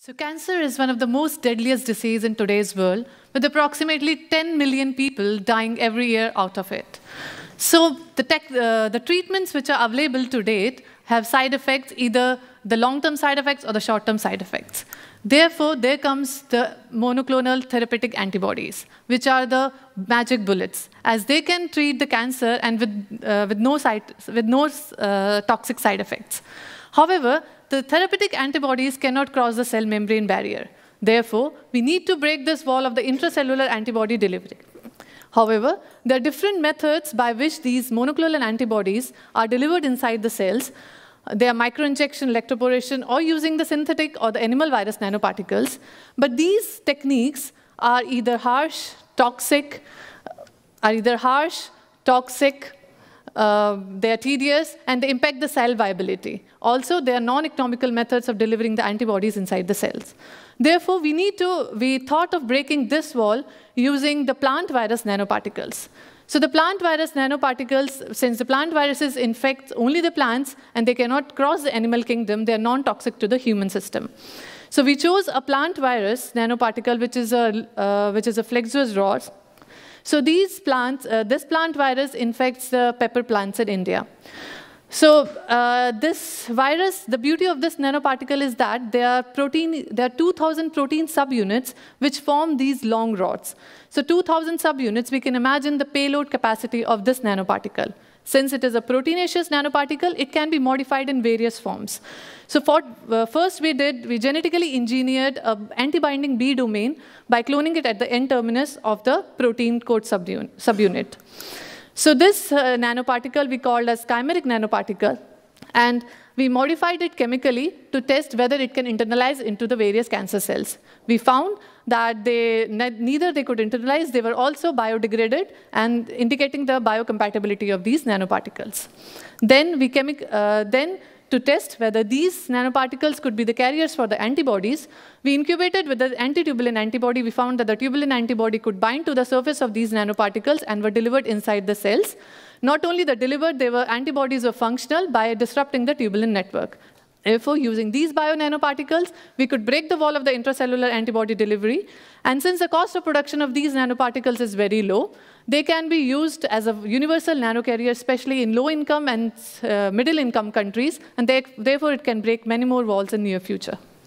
So cancer is one of the most deadliest diseases in today's world, with approximately 10 million people dying every year out of it. So the treatments which are available to date have side effects, either the long-term side effects or the short-term side effects. Therefore, there comes the monoclonal therapeutic antibodies, which are the magic bullets, as they can treat the cancer and with no toxic side effects. However, the therapeutic antibodies cannot cross the cell membrane barrier. Therefore, we need to break this wall of the intracellular antibody delivery. However, there are different methods by which these monoclonal antibodies are delivered inside the cells. They are microinjection, electroporation, or using the synthetic or the animal virus nanoparticles. But these techniques are either harsh, toxic, they are tedious, and they impact the cell viability. Also, they are non-economical methods of delivering the antibodies inside the cells. Therefore, we thought of breaking this wall using the plant virus nanoparticles. So the plant virus nanoparticles, since the plant viruses infect only the plants and they cannot cross the animal kingdom, they are non-toxic to the human system. So we chose a plant virus nanoparticle, which is a flexuous rod. So this plant virus infects the pepper plants in India. So this virus, the beauty of this nanoparticle is that there are 2,000 protein subunits which form these long rods. So 2,000 subunits, we can imagine the payload capacity of this nanoparticle. Since it is a proteinaceous nanoparticle, it can be modified in various forms. So first we genetically engineered an anti-binding B domain by cloning it at the N-terminus of the protein code subunit. So this nanoparticle we called as chimeric nanoparticle, and we modified it chemically to test whether it can internalize into the various cancer cells. We found that neither they could internalize, they were also biodegraded, and indicating the biocompatibility of these nanoparticles. Then to test whether these nanoparticles could be the carriers for the antibodies, we incubated with the anti-tubulin antibody. We found that the tubulin antibody could bind to the surface of these nanoparticles and were delivered inside the cells. Not only the delivered, antibodies were functional by disrupting the tubulin network. Therefore, using these bio-nanoparticles, we could break the wall of the intracellular antibody delivery. And since the cost of production of these nanoparticles is very low, they can be used as a universal nanocarrier, especially in low-income and middle-income countries, and therefore it can break many more walls in the near future.